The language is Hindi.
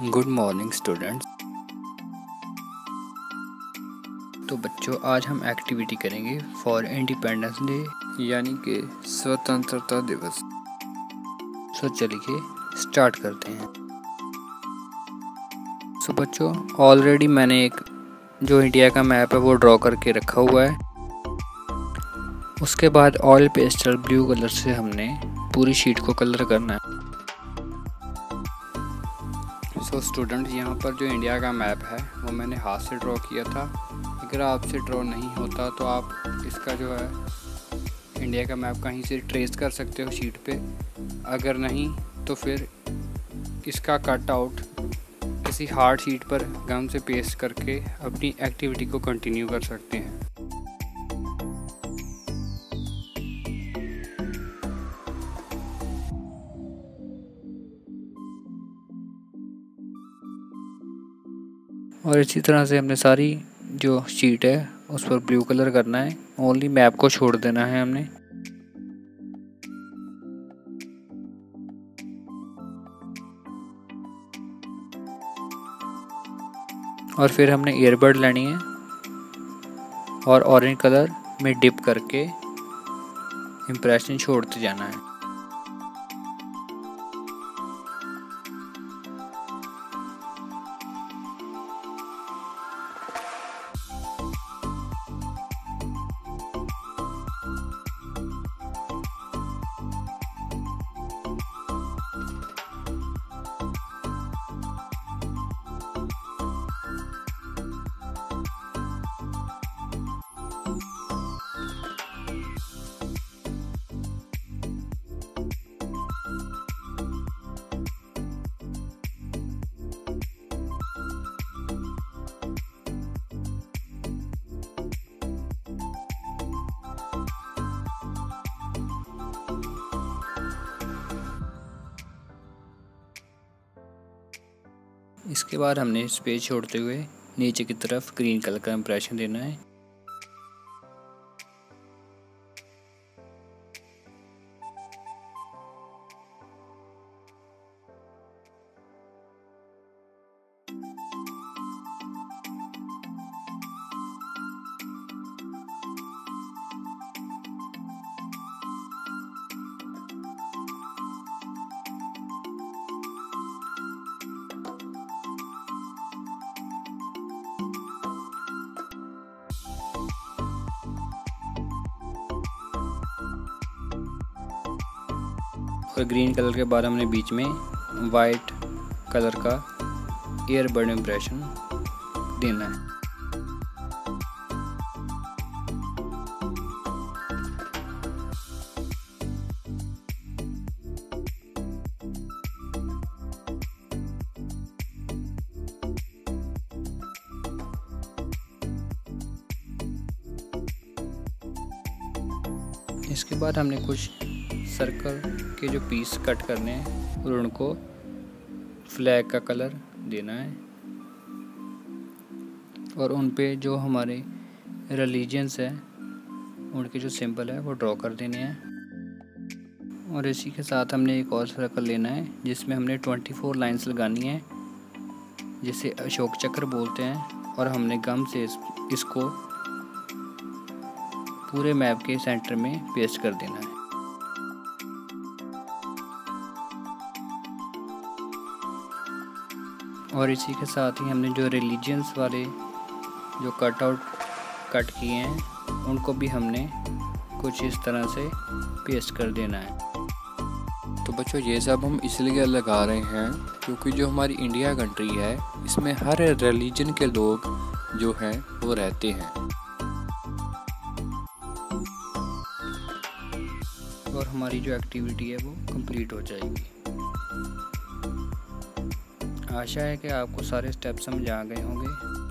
Good morning students. तो बच्चों, आज हम एक्टिविटी करेंगे फॉर इंडिपेंडेंस डे यानी कि स्वतंत्रता दिवस। सो चलिए स्टार्ट करते हैं। सो बच्चों, ऑलरेडी मैंने एक जो इंडिया का मैप है वो ड्रॉ करके रखा हुआ है। उसके बाद ऑयल पेस्टल ब्लू कलर से हमने पूरी शीट को कलर करना है। सो स्टूडेंट, यहाँ पर जो इंडिया का मैप है वो मैंने हाथ से ड्रॉ किया था। अगर आपसे ड्रॉ नहीं होता तो आप इसका जो है इंडिया का मैप कहीं से ट्रेस कर सकते हो शीट पे। अगर नहीं तो फिर इसका कट आउट किसी हार्ड शीट पर गम से पेस्ट करके अपनी एक्टिविटी को कंटिन्यू कर सकते हैं। और इसी तरह से हमने सारी जो शीट है उस पर ब्लू कलर करना है। ओनली मैप को छोड़ देना है हमने। और फिर हमने ईयरबड लेनी है और ऑरेंज कलर में डिप करके इम्प्रेशन छोड़ते जाना है। इसके बाद हमने स्पेस छोड़ते हुए नीचे की तरफ ग्रीन कलर का इम्प्रेशन देना है। और ग्रीन कलर के बाद हमने बीच में वाइट कलर का ईयरबड इम्प्रेशन देना है। इसके बाद हमने कुछ सर्कल के जो पीस कट करने हैं और उनको फ्लैग का कलर देना है और उन पे जो हमारे रिलीजन्स है उनके जो सिंबल है वो ड्रॉ कर देने हैं। और इसी के साथ हमने एक और सर्कल लेना है जिसमें हमने 24 लाइंस लगानी है, जिसे अशोक चक्र बोलते हैं। और हमने गम से इसको पूरे मैप के सेंटर में पेस्ट कर देना है। और इसी के साथ ही हमने जो रिलीजियंस वाले जो कट किए हैं उनको भी हमने कुछ इस तरह से पेस्ट कर देना है। तो बच्चों, ये सब हम इसलिए लगा रहे हैं क्योंकि जो हमारी इंडिया कंट्री है इसमें हर रिलीजन के लोग जो हैं वो रहते हैं। और हमारी जो एक्टिविटी है वो कंप्लीट हो जाएगी। आशा है कि आपको सारे स्टेप समझ आ गए होंगे।